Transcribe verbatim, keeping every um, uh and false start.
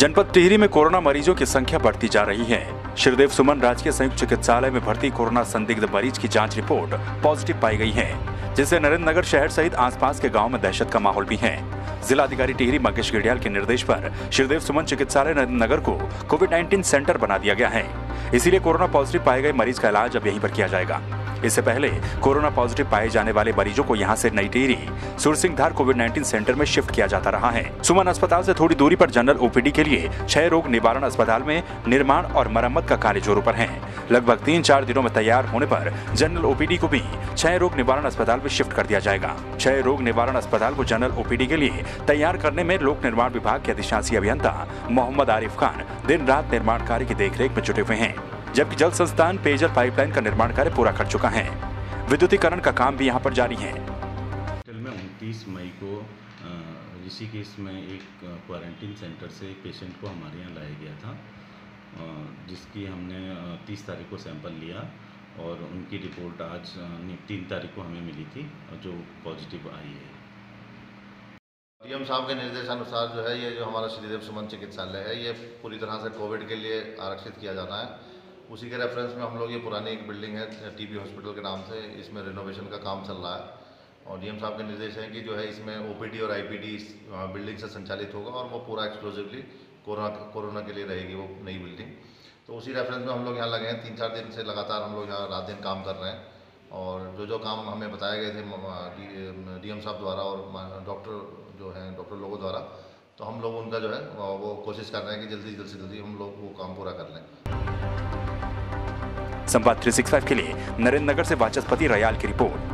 जनपद टिहरी में कोरोना मरीजों की संख्या बढ़ती जा रही है। श्रीदेव सुमन राजकीय संयुक्त चिकित्सालय में भर्ती कोरोना संदिग्ध मरीज की जांच रिपोर्ट पॉजिटिव पाई गई है, जिससे नरेंद्र नगर शहर सहित आसपास के गांव में दहशत का माहौल भी है। जिलाधिकारी टिहरी मंगेश गिडियाल के निर्देश पर श्रीदेव सुमन चिकित्सालय नरेंद्र नगर को कोविड उन्नीस सेंटर बना दिया गया है। इसीलिए कोरोना पॉजिटिव पाए गए मरीज का इलाज अब यहीं पर किया जाएगा। इससे पहले कोरोना पॉजिटिव पाए जाने वाले मरीजों को यहां से नई टिहरी सुरसिंगधार कोविड उन्नीस सेंटर में शिफ्ट किया जाता रहा है। सुमन अस्पताल से थोड़ी दूरी पर जनरल ओपीडी के लिए क्षय रोग निवारण अस्पताल में निर्माण और मरम्मत का कार्य जोरों पर है। लगभग तीन चार दिनों में तैयार होने पर जनरल ओपीडी को भी क्षय रोग निवारण अस्पताल में शिफ्ट कर दिया जाएगा। क्षय रोग निवारण अस्पताल को जनरल ओपीडी के लिए तैयार करने में लोक निर्माण विभाग के अधिशासी अभियंता मोहम्मद आरिफ खान दिन रात निर्माण कार्य की देखरेख में जुटे हुए हैं, जबकि जल संस्थान पेयजल पाइपलाइन का निर्माण कार्य पूरा कर चुका है। विद्युतीकरण का काम भी यहां पर जारी है। में उनतीस मई को ऋषिकेश में एक क्वारंटीन सेंटर से एक पेशेंट को हमारे यहाँ लाया गया था, जिसकी हमने तीस तारीख को सैंपल लिया और उनकी रिपोर्ट आज तीन तारीख को हमें मिली थी, जो पॉजिटिव आई है। डीएम साहब के निर्देशानुसार जो है ये जो हमारा श्रीदेव सुमन चिकित्सालय है, ये पूरी तरह से कोविड के लिए आरक्षित किया जाना है। उसी के रेफरेंस में हम लोग ये पुरानी एक बिल्डिंग है टीबी हॉस्पिटल के नाम से, इसमें रिनोवेशन का काम चल रहा है और डीएम साहब के निर्देश हैं कि जो है इसमें ओपीडी और आईपीडी इस बिल्डिंग से संचालित होगा और वो पूरा एक्सक्लूसिवली कोरोना कोरोना के लिए रहेगी वो नई बिल्डिंग। तो उसी रेफरेंस में हम लोग यहाँ लगे हैं, तीन चार दिन से लगातार हम लोग यहाँ रात दिन काम कर रहे हैं और जो जो काम हमें बताए गए थे डीएम साहब द्वारा और डॉक्टर जो हैं डॉक्टर लोगों द्वारा, तो हम लोग उनका जो है वो कोशिश कर रहे हैं कि जल्दी जल्दी से जल्दी हम लोग वो काम पूरा कर लें। संवाद तीन सौ पैंसठ के लिए नरेंद्र नगर से वाचस्पति रयाल की रिपोर्ट।